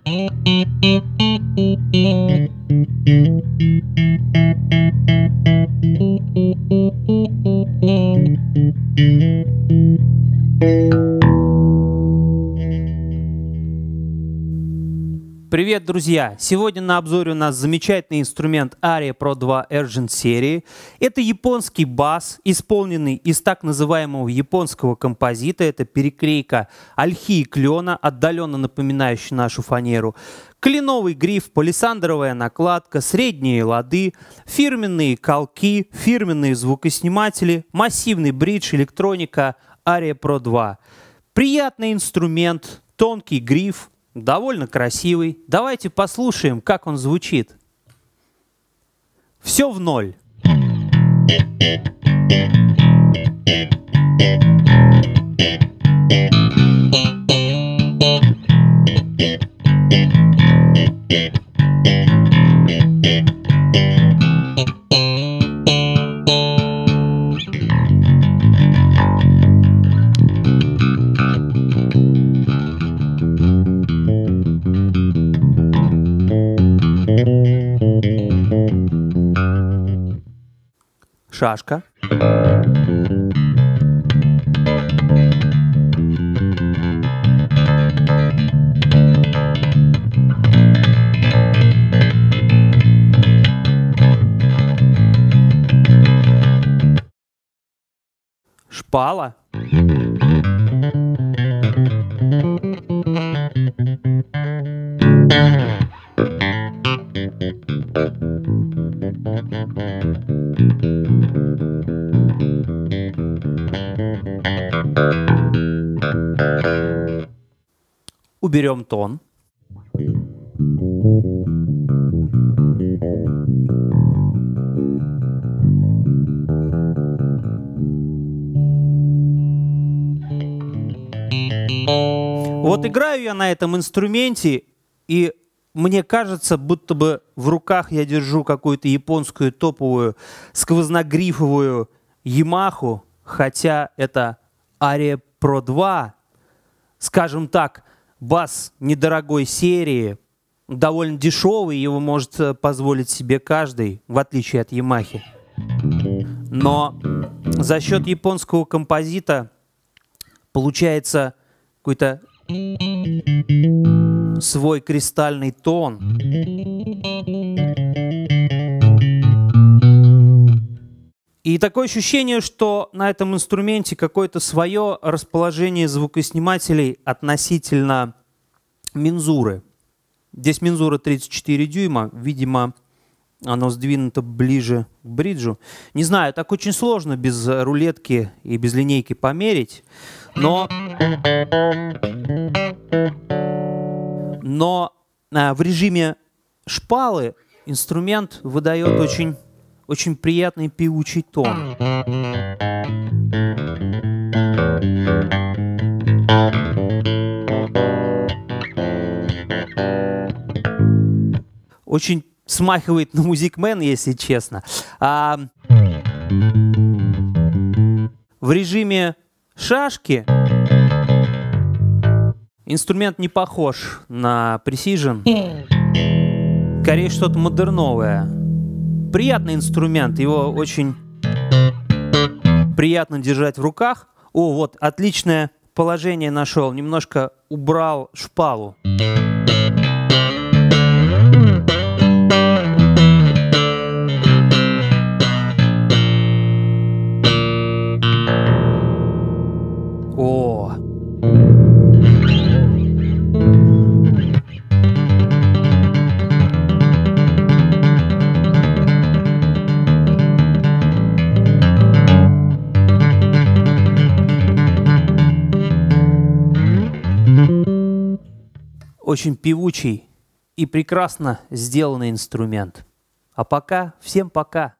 Привет, друзья! Сегодня на обзоре у нас замечательный инструмент Aria Pro 2 Urgent серии. Это японский бас, исполненный из так называемого японского композита. Это переклейка ольхи и клена, отдаленно напоминающая нашу фанеру. Кленовый гриф, палисандровая накладка, средние лады, фирменные колки, фирменные звукосниматели, массивный бридж, электроника Aria Pro 2. Приятный инструмент, тонкий гриф. Довольно красивый. Давайте послушаем, как он звучит. Все в ноль. Шашка. Шпала. Уберем тон. Вот играю я на этом инструменте, и мне кажется, будто бы в руках я держу какую-то японскую топовую сквозногрифовую Yamaha, хотя это Aria Pro 2, скажем так, бас недорогой серии, довольно дешевый, его может позволить себе каждый, в отличие от Yamaha. Но за счет японского композита получается какой-то свой кристальный тон. И такое ощущение, что на этом инструменте какое-то свое расположение звукоснимателей относительно мензуры. Здесь мензура 34 дюйма, видимо, оно сдвинуто ближе к бриджу. Не знаю, так очень сложно без рулетки и без линейки померить, но в режиме шпалы инструмент выдает очень приятный певучий тон. Очень смахивает на Music Man, если честно. В режиме шашки инструмент не похож на Precision. Скорее что-то модерновое. Приятный инструмент, его очень приятно держать в руках. О, вот, отличное положение нашел. Немножко убрал шпалу. О! Очень певучий и прекрасно сделанный инструмент. А пока, всем пока!